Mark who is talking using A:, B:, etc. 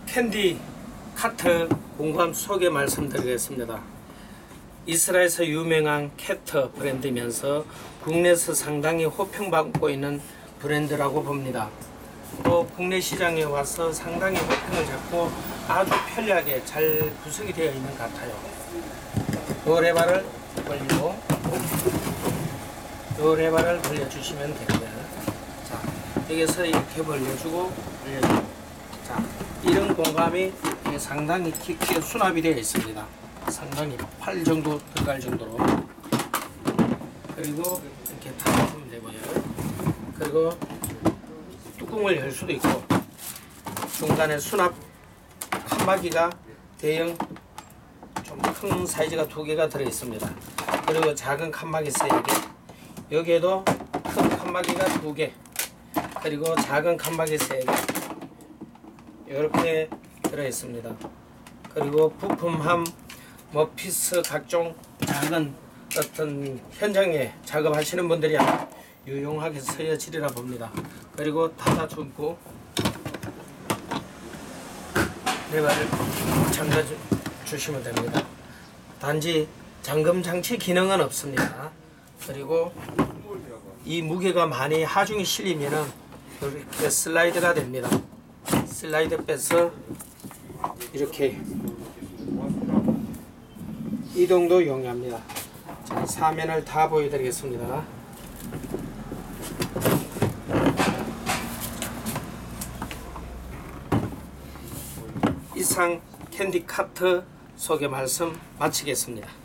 A: 캔디 카트 공구함 소개 말씀드리겠습니다. 이스라엘에서 유명한 캐터 브랜드면서 국내에서 상당히 호평받고 있는 브랜드라고 봅니다. 또 국내 시장에 와서 상당히 호평을 잡고 아주 편리하게 잘 구성이 되어 있는 것 같아요. 요 레바를 벌리고 요 레바를 벌려주시면 되고요. 자, 여기서 이렇게 벌려주고 자, 이런 공감이 상당히 깊게 수납이 되어 있습니다. 상당히 팔 정도 들어갈 정도로. 그리고 이렇게 닫아주면 되고요. 그리고 뚜껑을 열 수도 있고, 중간에 수납 칸막이가 대형 좀 큰 사이즈가 2개가 들어 있습니다. 그리고 작은 칸막이 3개, 여기에도 큰 칸막이가 2개, 그리고 작은 칸막이 3개 이렇게 들어 있습니다. 그리고 부품함 피스 각종 작은 어떤 현장에 작업하시는 분들이 유용하게 쓰여지리라 봅니다. 그리고 닫아주고 레바를 잠가 주시면 됩니다. 단지 잠금 장치 기능은 없습니다. 그리고 이 무게가 많이 하중이 실리면은 이렇게 슬라이드가 됩니다. 슬라이드 빼서 이렇게 이동도 용이합니다. 자, 사면을 다 보여드리겠습니다. 이상 캔디 카트 소개 말씀 마치겠습니다.